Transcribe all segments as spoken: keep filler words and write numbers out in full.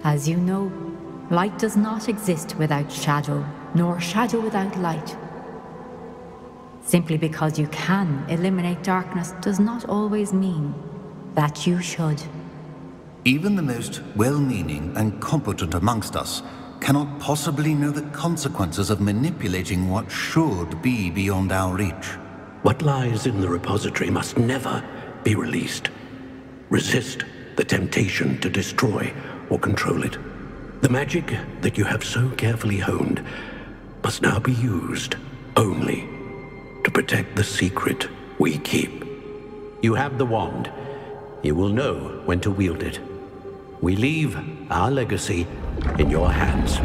As you know, light does not exist without shadow, nor shadow without light. Simply because you can eliminate darkness does not always mean that you should. Even the most well-meaning and competent amongst us cannot possibly know the consequences of manipulating what should be beyond our reach. What lies in the repository must never be released. Resist the temptation to destroy or control it. The magic that you have so carefully honed must now be used only to protect the secret we keep. You have the wand. You will know when to wield it. We leave our legacy in your hands.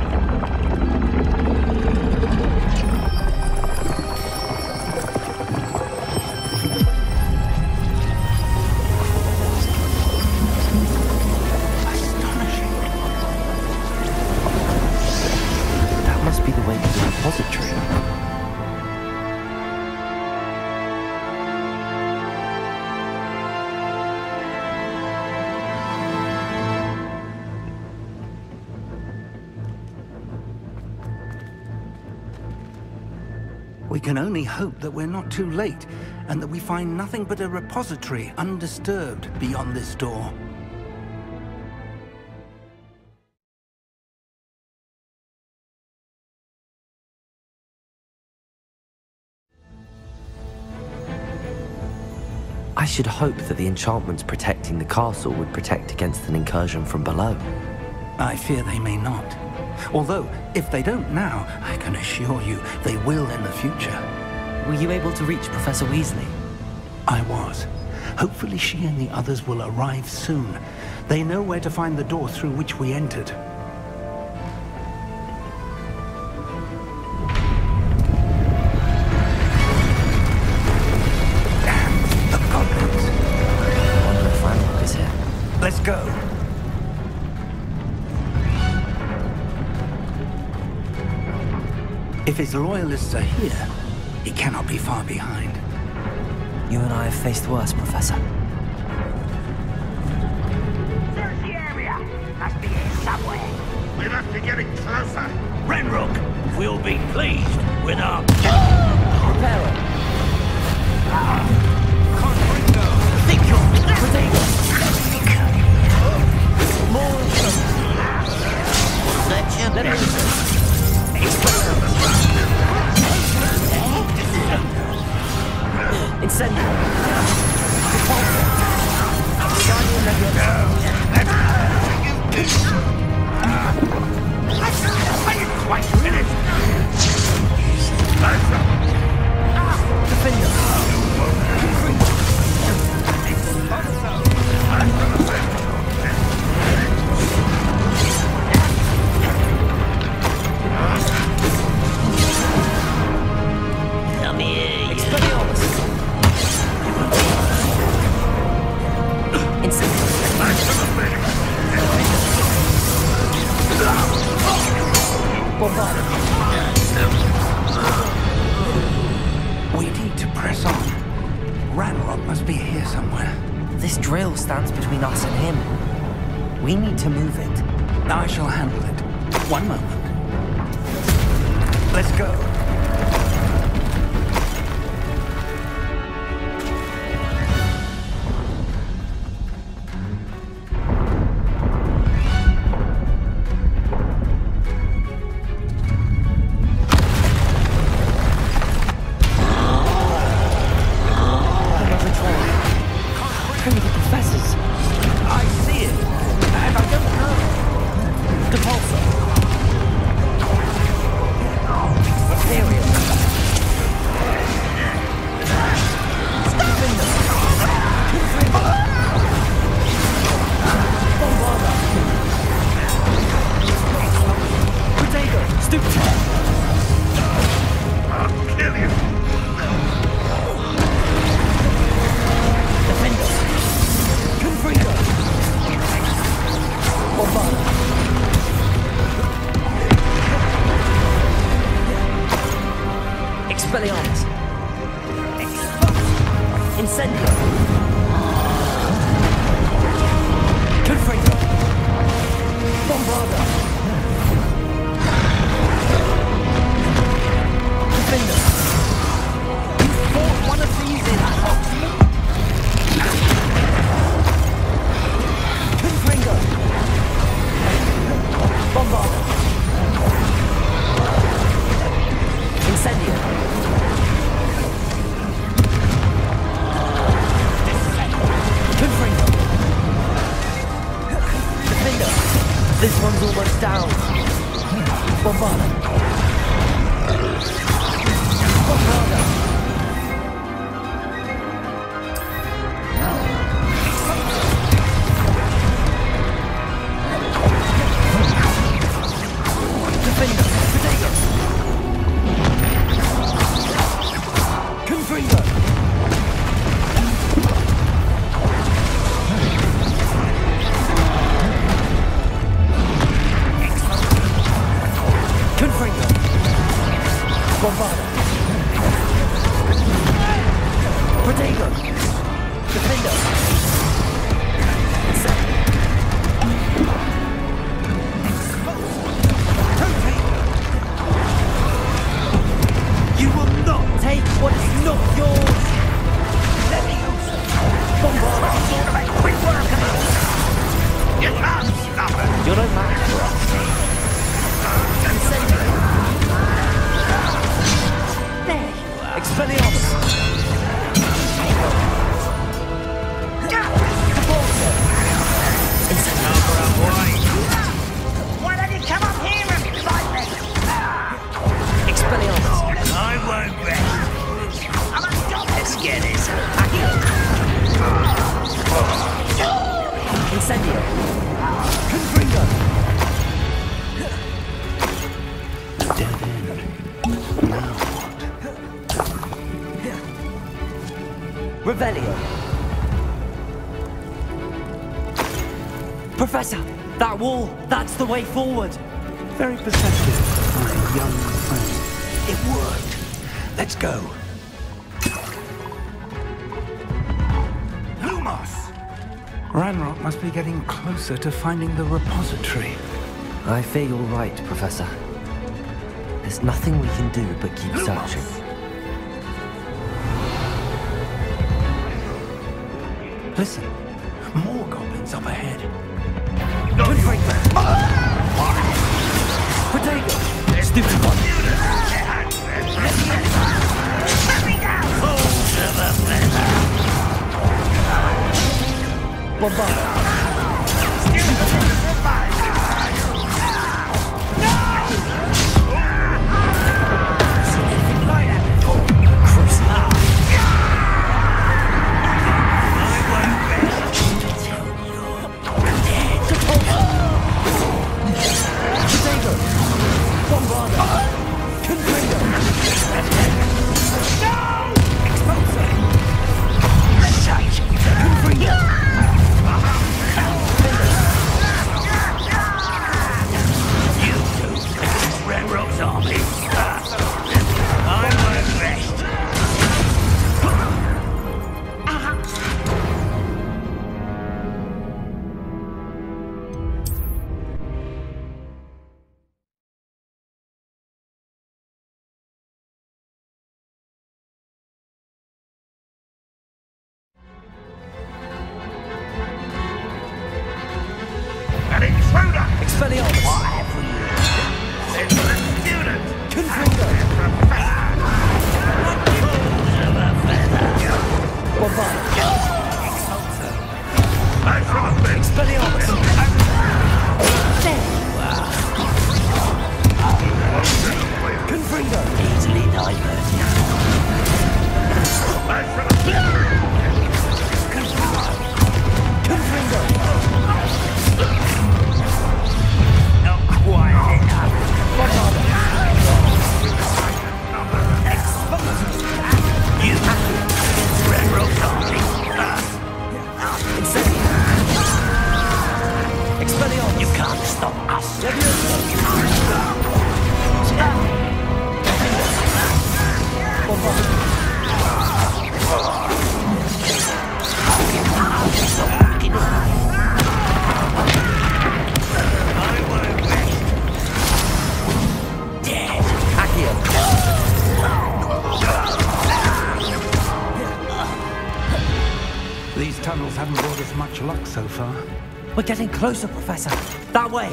That must be the way to the repository. We can only hope that we're not too late, and that we find nothing but a repository undisturbed beyond this door. I should hope that the enchantments protecting the castle would protect against an incursion from below. I fear they may not. Although, if they don't now, I can assure you they will in the future. Were you able to reach Professor Weasley? I was. Hopefully she and the others will arrive soon. They know where to find the door through which we entered. Damn, the goblins. I wonder if Embark is here. Let's go. If his loyalists are here, he cannot be far behind. You and I have faced worse, Professor. Search the area! Must be here somewhere. We must be getting closer. Renrook will be pleased with our... Prepare it. Think you're... More... Section... Let me... Incendio! I didn't quite finish. Come here, you. We need to press on. Ranrock must be here somewhere. This drill stands between us and him. We need to move it. I shall handle it. One moment. Let's go. Bombard! This one's almost down. Bombarda. Bombarda. Defender. Potato. Confringo. Confringo. Bombarda. Potato. Defender. You will not take what is not yours. Let me use it. Bombarda. Sort of a quick work of it. You can't stop it. You're no match for us. Incendio. There you are. Expelliarmus. Why don't you come up here and fight me? Expelliarmus. I won't rest. I'm a dog. Let's get this. Incendio. Confringo. Dead end. Now what? Revelio. Professor, that wall, that's the way forward. Very perceptive, my young friend. It worked. Let's go. Lumos! Ranrock must be getting closer to finding the repository. I fear you're right, Professor. There's nothing we can do but keep Lumos. searching. Listen, more goblins up ahead. Confringo. Potato. Stupid one. Bombarda. Expelliarmus. What have we here? It's the student. Confringo. Bombarda. That's right, Expelliarmus. There you are. Confringo. Easily diverted. Confringo. Not quite enough. Bombarda. You Red Rock's army. Incendio. Expelliarmus. You can't stop us. Bombarda. These tunnels haven't brought us much luck so far. We're getting closer, Professor. That way.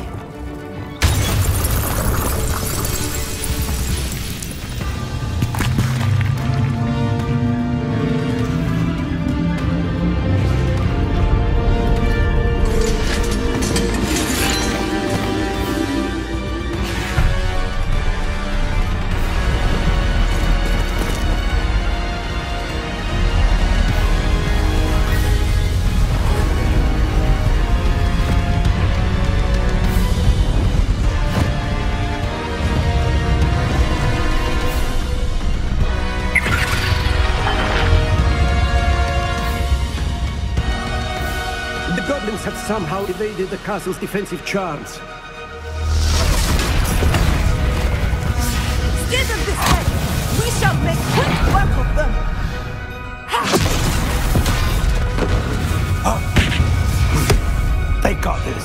somehow evaded the castle's defensive charms. Steer them this way! We shall make quick work of them! Oh. They got this.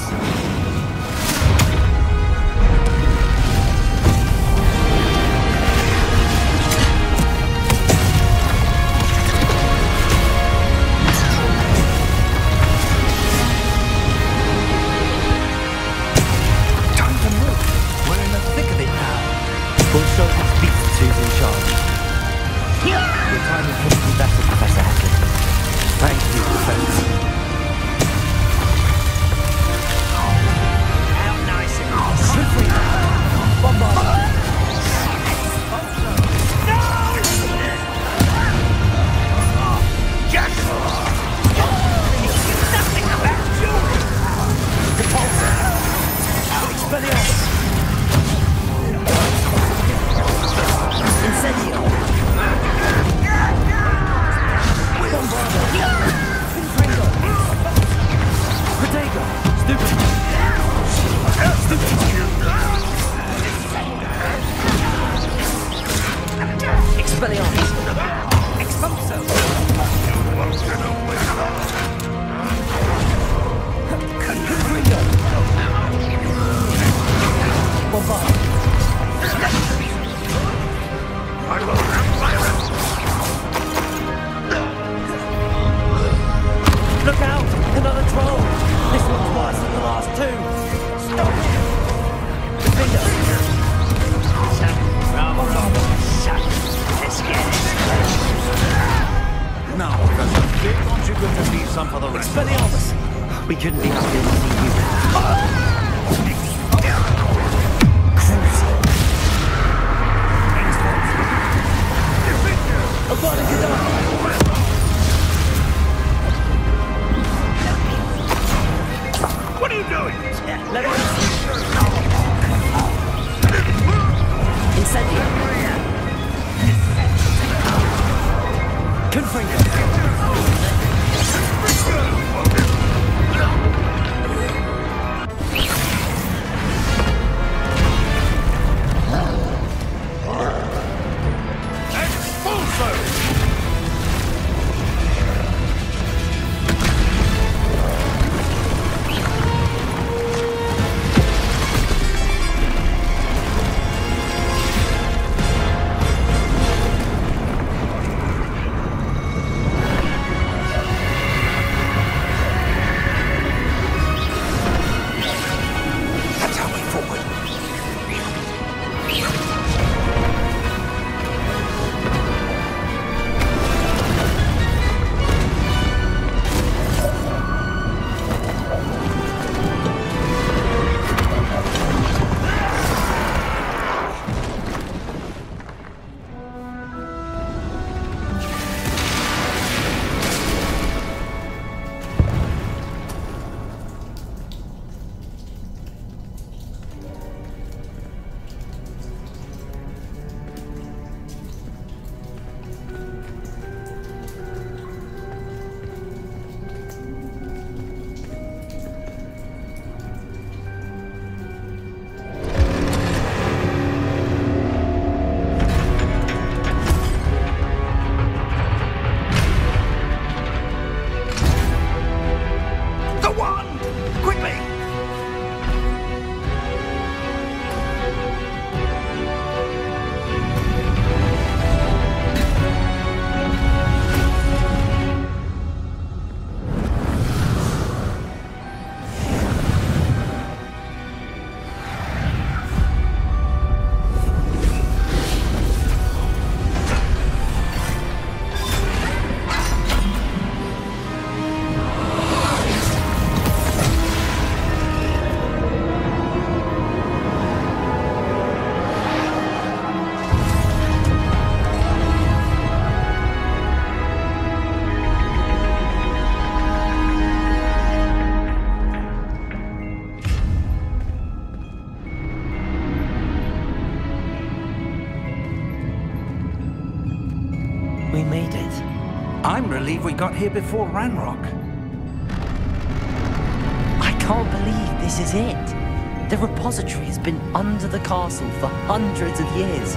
I'm relieved we got here before Ranrock. can't believe this is it. The repository has been under the castle for hundreds of years.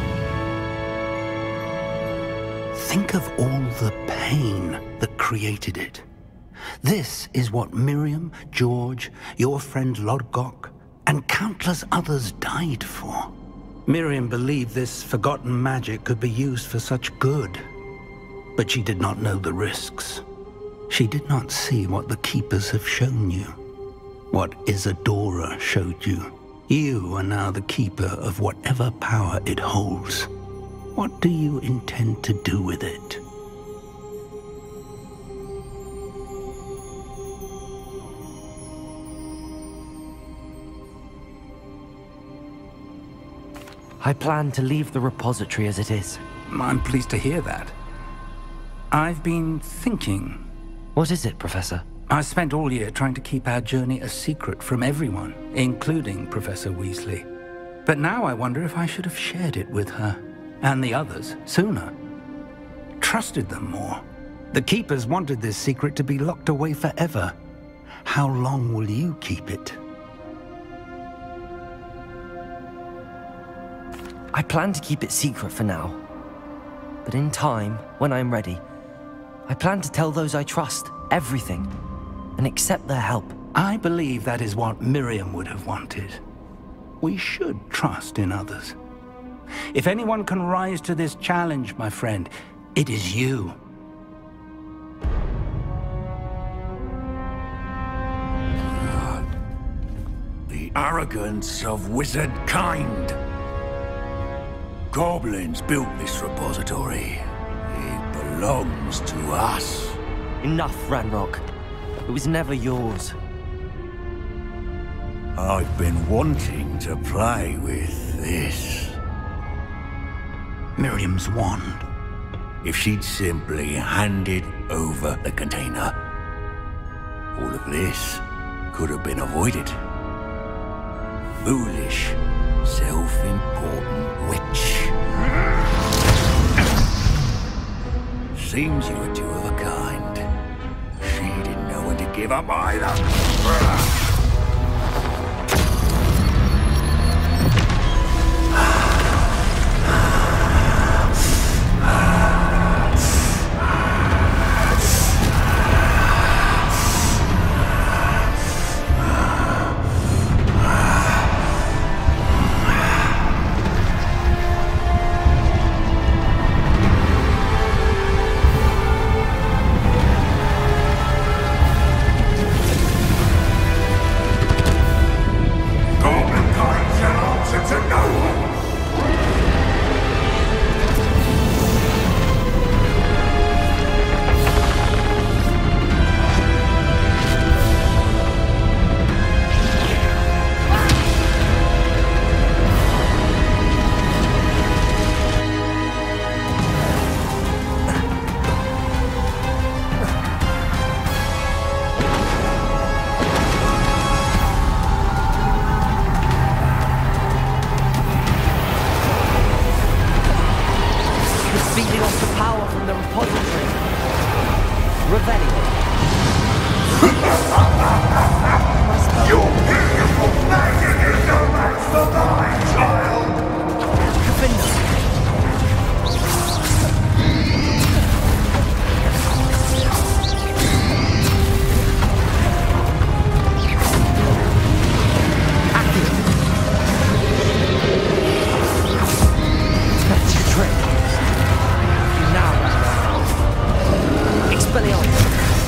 Think of all the pain that created it. This is what Miriam, George, your friend Lodgok, and countless others died for. Miriam believed this forgotten magic could be used for such good, but she did not know the risks. She did not see what the Keepers have shown you, what Isadora showed you. You are now the Keeper of whatever power it holds. What do you intend to do with it? I plan to leave the repository as it is. I'm pleased to hear that. I've been thinking. What is it, Professor? I spent all year trying to keep our journey a secret from everyone, including Professor Weasley. But now I wonder if I should have shared it with her, and the others, sooner. Trusted them more. The Keepers wanted this secret to be locked away forever. How long will you keep it? I plan to keep it secret for now. But in time, when I'm ready, I plan to tell those I trust everything and accept their help. I believe that is what Miriam would have wanted. We should trust in others. If anyone can rise to this challenge, my friend, it is you. The arrogance of wizard kind. Goblins built this repository. It belongs to us. Enough, Ranrock. It was never yours. I've been wanting to play with this. Miriam's wand. If she'd simply handed over the container, all of this could have been avoided. Foolish, self-important witch. Seems you were two of a kind. She didn't know when to give up either. Expelliarmus!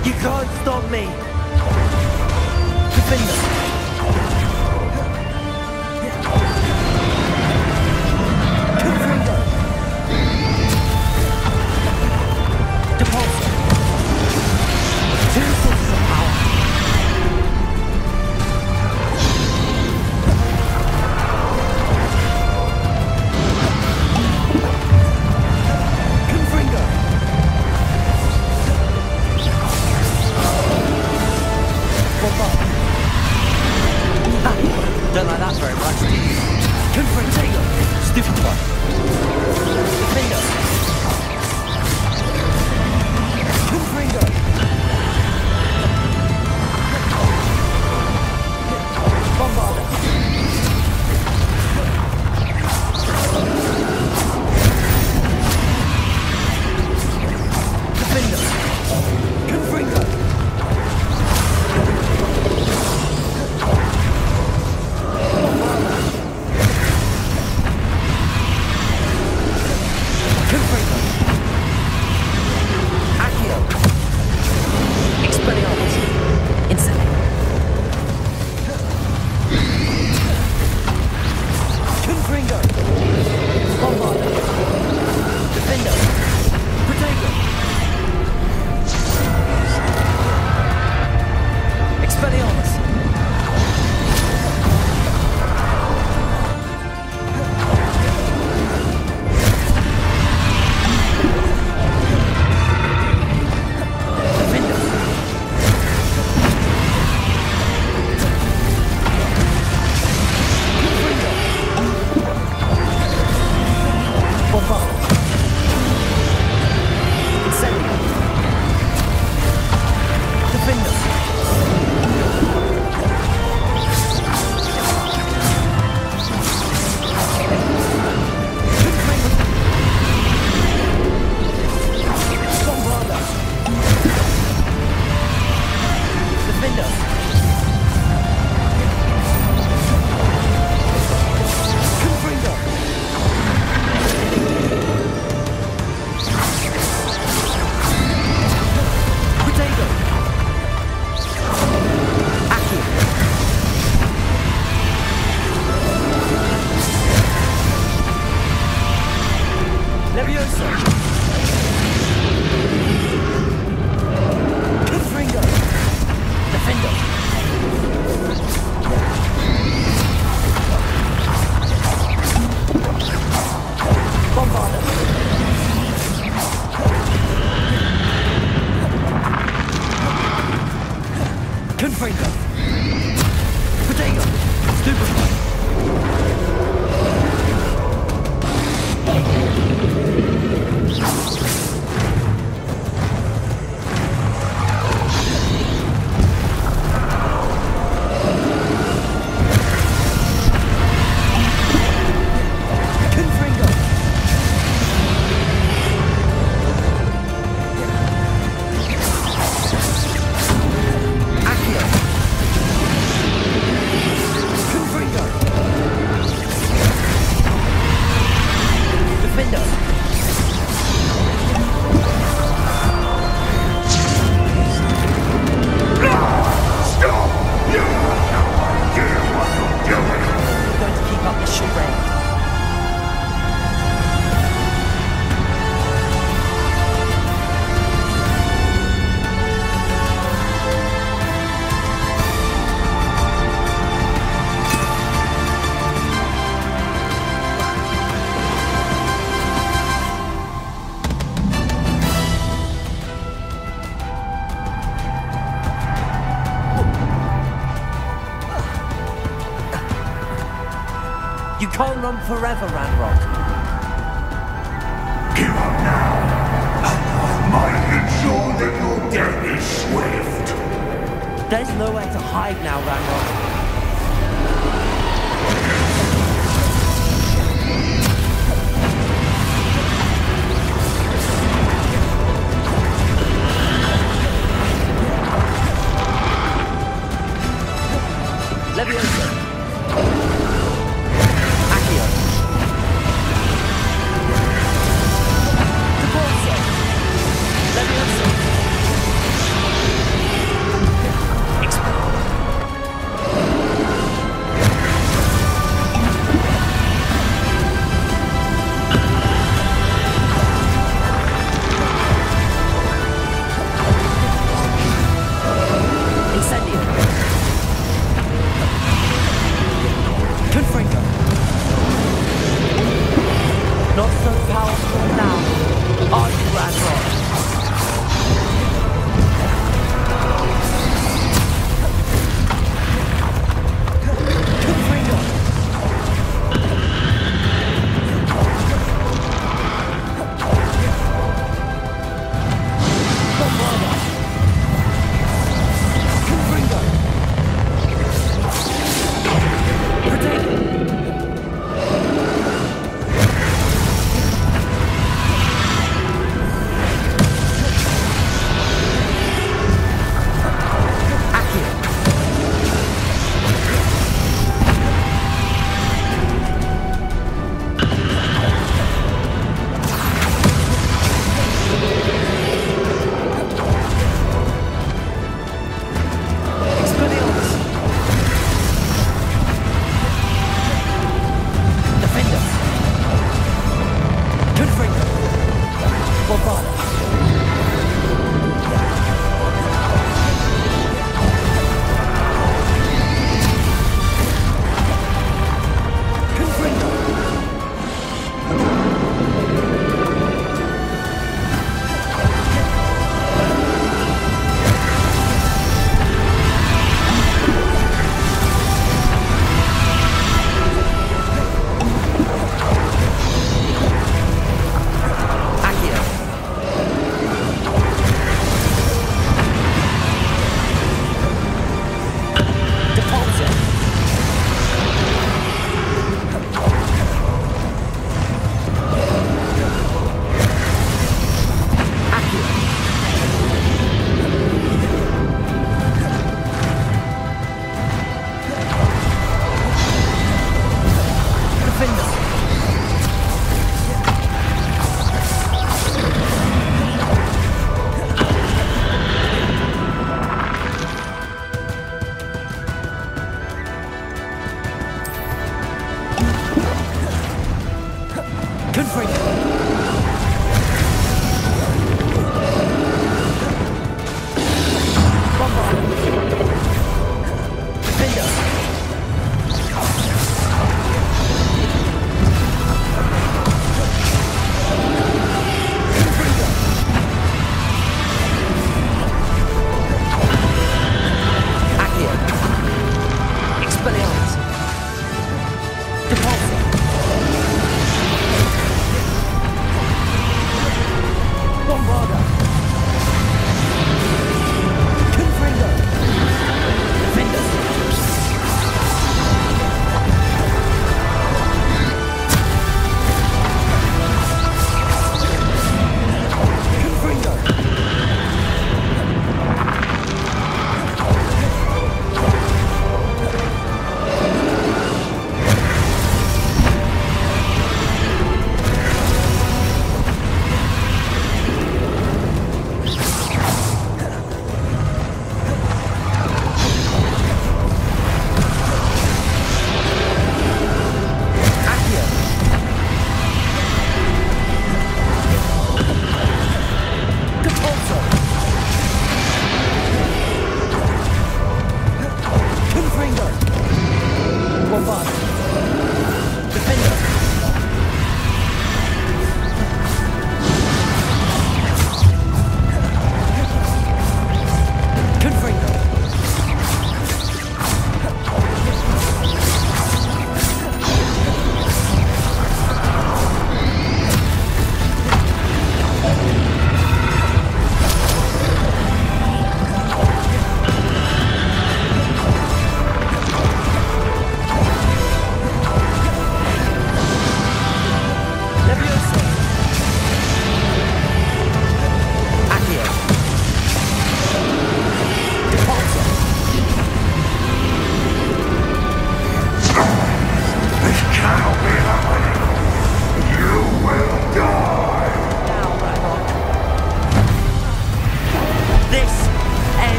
You can't stop me! Defender! Confringo! Depulsor! Two sources of power! Confringo! Don't like that very much. Confrontago! Stupid one! Defender! Confringo! Bombarder! Defender! Confringo! You can't run forever, Ranrock. Give up now, and I might ensure that your death is swift. There's nowhere to hide now, Ranrock. Leviosa. Accio. Depulsor. Leviosa.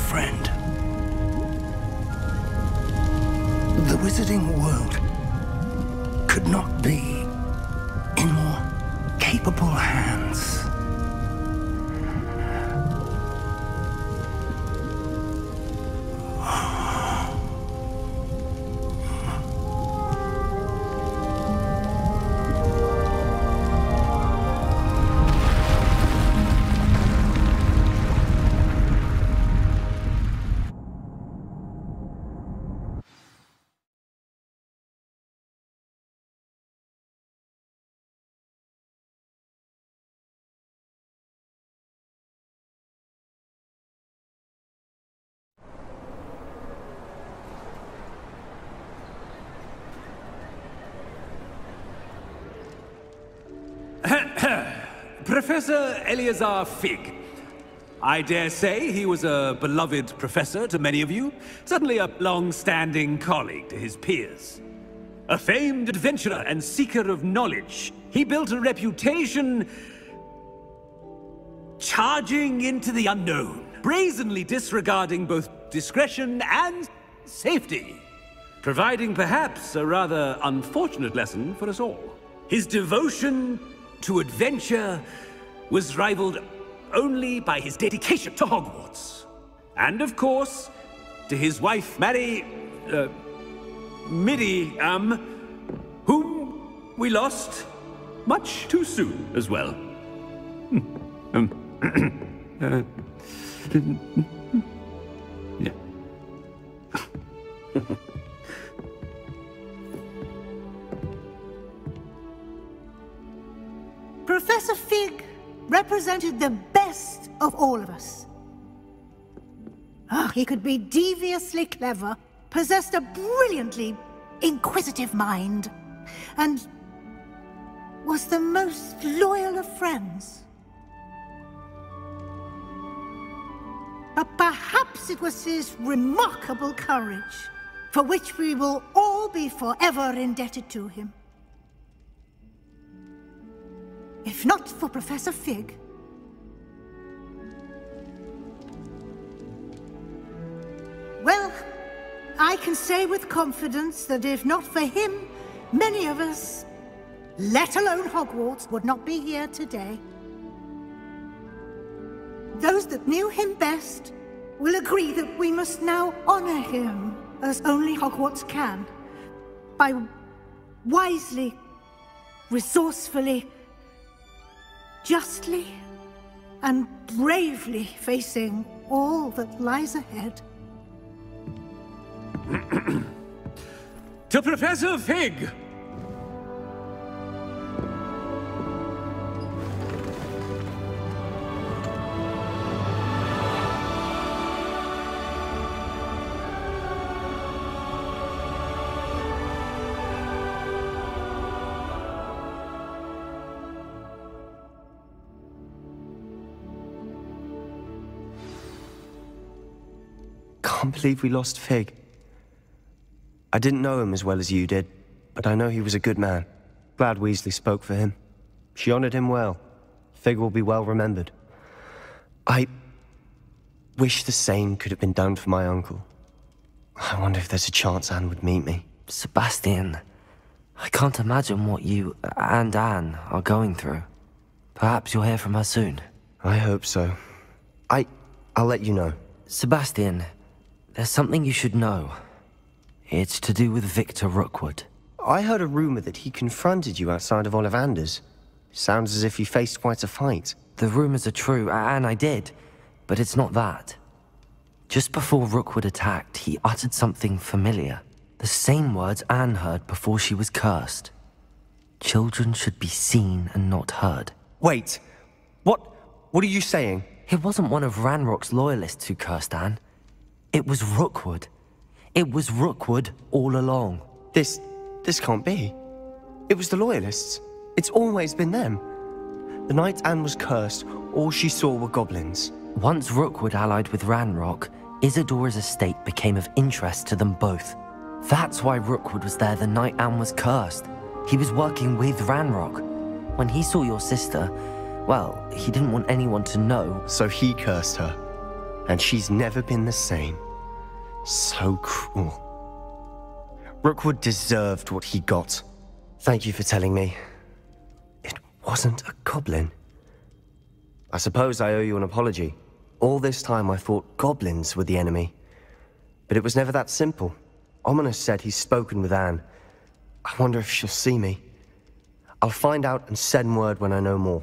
friend. The wizarding world could not be in more capable hands. Professor Eleazar Fig. I dare say he was a beloved professor to many of you, certainly a long-standing colleague to his peers. A famed adventurer and seeker of knowledge, he built a reputation charging into the unknown, brazenly disregarding both discretion and safety, providing perhaps a rather unfortunate lesson for us all. His devotion to adventure was rivaled only by his dedication to Hogwarts. And of course, to his wife, Mary... Uh, Midi, um... whom we lost much too soon as well. um... uh, yeah. Professor Fig represented the best of all of us. Oh, he could be deviously clever, possessed a brilliantly inquisitive mind, and was the most loyal of friends. But perhaps it was his remarkable courage, for which we will all be forever indebted to him. If not for Professor Fig, well, I can say with confidence that if not for him, many of us, let alone Hogwarts, would not be here today. Those that knew him best will agree that we must now honor him as only Hogwarts can, by wisely, resourcefully, justly and bravely facing all that lies ahead. To Professor Fig! I can't believe we lost Fig. I didn't know him as well as you did, but I know he was a good man. Glad Weasley spoke for him. She honored him well. Fig will be well remembered. I wish the same could have been done for my uncle. I wonder if there's a chance Anne would meet me. Sebastian, I can't imagine what you and Anne are going through. Perhaps you'll hear from her soon. I hope so. I... I'll let you know. Sebastian, there's something you should know. It's to do with Victor Rookwood. I heard a rumor that he confronted you outside of Ollivander's. Sounds as if you faced quite a fight. The rumors are true, and I did, but it's not that. Just before Rookwood attacked, he uttered something familiar. The same words Anne heard before she was cursed. Children should be seen and not heard. Wait, what? What are you saying? It wasn't one of Ranrock's loyalists who cursed Anne. It was Rookwood. It was Rookwood all along. This... this can't be. It was the Loyalists. It's always been them. The night Anne was cursed, all she saw were goblins. Once Rookwood allied with Ranrock, Isadora's estate became of interest to them both. That's why Rookwood was there the night Anne was cursed. He was working with Ranrock. When he saw your sister, well, he didn't want anyone to know. So he cursed her. and she's never been the same. So cruel. Rookwood deserved what he got. Thank you for telling me. It wasn't a goblin. I suppose I owe you an apology. All this time I thought goblins were the enemy. But it was never that simple. Ominous said he's spoken with Anne. I wonder if she'll see me. I'll find out and send word when I know more.